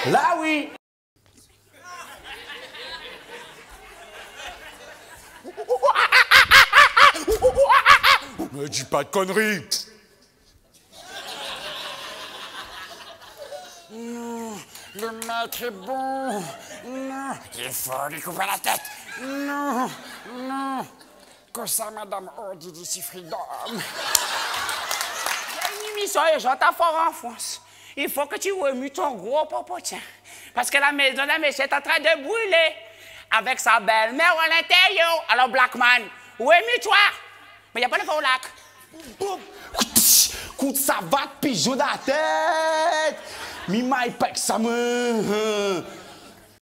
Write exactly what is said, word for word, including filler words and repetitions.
Là, oui. Ne dis pas de conneries. Non, le maître est bon. Non, il faut lui couper la tête. Non, non. Que ça, madame Audi d'ici Freedom. Il y a une émission urgente à Fort en France. Il faut que tu remues ton gros popotin. Parce que la maison de la monsieur est en train de brûler. Avec sa belle-mère à l'intérieur. Alors, Blackman, remue-toi. Mais il n'y a pas de feu au lac. Coup de savate, pigeon dans la tête. Mi maille pas que ça me...